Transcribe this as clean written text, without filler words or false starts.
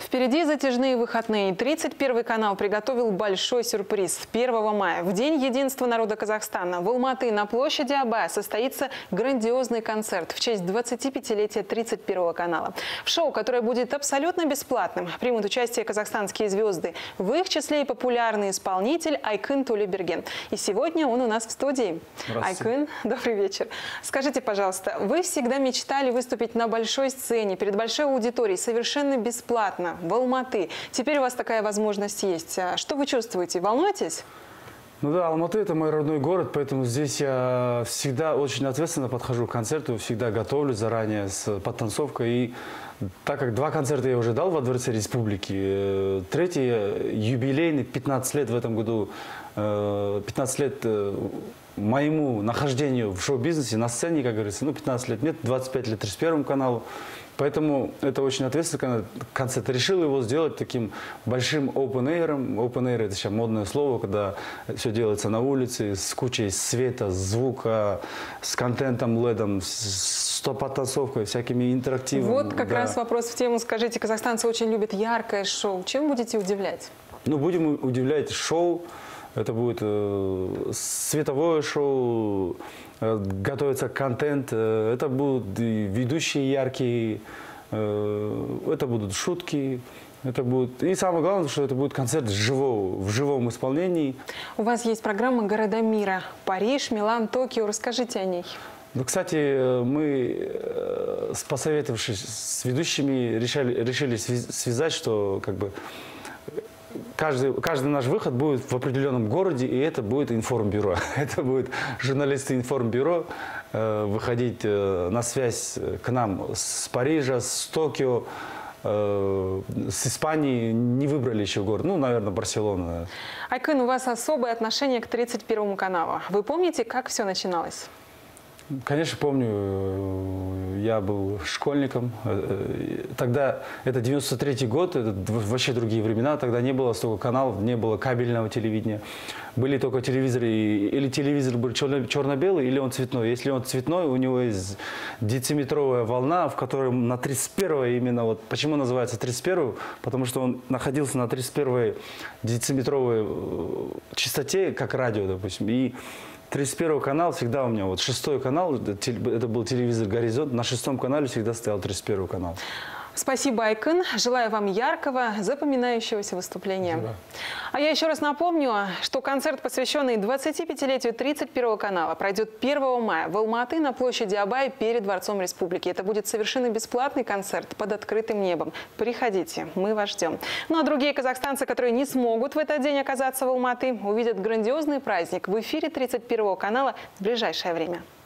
Впереди затяжные выходные. 31 канал приготовил большой сюрприз. 1 мая, в День единства народа Казахстана, в Алматы на площади Абая состоится грандиозный концерт в честь 25-летия 31 канала. В шоу, которое будет абсолютно бесплатным, примут участие казахстанские звезды. В их числе и популярный исполнитель Айкын Толеберген. И сегодня он у нас в студии. Айкын, добрый вечер. Скажите, пожалуйста, вы всегда мечтали выступить на большой сцене, перед большой аудиторией, совершенно бесплатно, в Алматы. Теперь у вас такая возможность есть. Что вы чувствуете? Волнуетесь? Ну да, Алматы – это мой родной город, поэтому здесь я всегда очень ответственно подхожу к концерту, всегда готовлюсь заранее с подтанцовкой. И так как 2 концерта я уже дал во Дворце Республики, третий юбилейный, 15 лет в этом году, 15 лет моему нахождению в шоу-бизнесе, на сцене, как говорится, 15 лет нет, 25 лет 31 каналу. Поэтому это очень ответственный концерт. Решил его сделать таким большим open-air. Open-air – это сейчас модное слово, когда все делается на улице, с кучей света, звука, с контентом, ледом, с подтанцовкой, всякими интерактивами. Вот как раз вопрос в тему. Скажите, казахстанцы очень любят яркое шоу. Чем будете удивлять? Ну, будем удивлять шоу. Это будет световое шоу, готовится контент, это будут ведущие яркие, это будут шутки, это будет... И самое главное, что это будет концерт в живом исполнении. У вас есть программа «Города мира». Париж, Милан, Токио. Расскажите о ней. Ну, кстати, мы, посоветовавшись с ведущими, решили связать, что как бы каждый наш выход будет в определенном городе, и это будет информбюро. Это будет журналисты информбюро выходить на связь к нам с Парижа, с Токио, с Испании. Не выбрали еще город. Ну, наверное, Барселона. Айкын, у вас особое отношение к 31 каналу. Вы помните, как все начиналось? Конечно, помню, я был школьником. Тогда, это 93-й год, это вообще другие времена. Тогда не было столько каналов, не было кабельного телевидения. Были только телевизоры, или телевизор был черно-белый, или он цветной. Если он цветной, у него есть дециметровая волна, в которой на 31-й именно, вот почему называется 31-й, потому что он находился на 31-й дециметровой частоте, как радио, допустим. И 31 канал всегда у меня, вот 6-й канал, это был телевизор «Горизонт», на 6-м канале всегда стоял 31 канал. Спасибо, Айкын. Желаю вам яркого, запоминающегося выступления. Спасибо. А я еще раз напомню, что концерт, посвященный 25-летию 31 канала, пройдет 1 мая в Алматы на площади Абая перед Дворцом Республики. Это будет совершенно бесплатный концерт под открытым небом. Приходите, мы вас ждем. Ну а другие казахстанцы, которые не смогут в этот день оказаться в Алматы, увидят грандиозный праздник в эфире 31 канала в ближайшее время.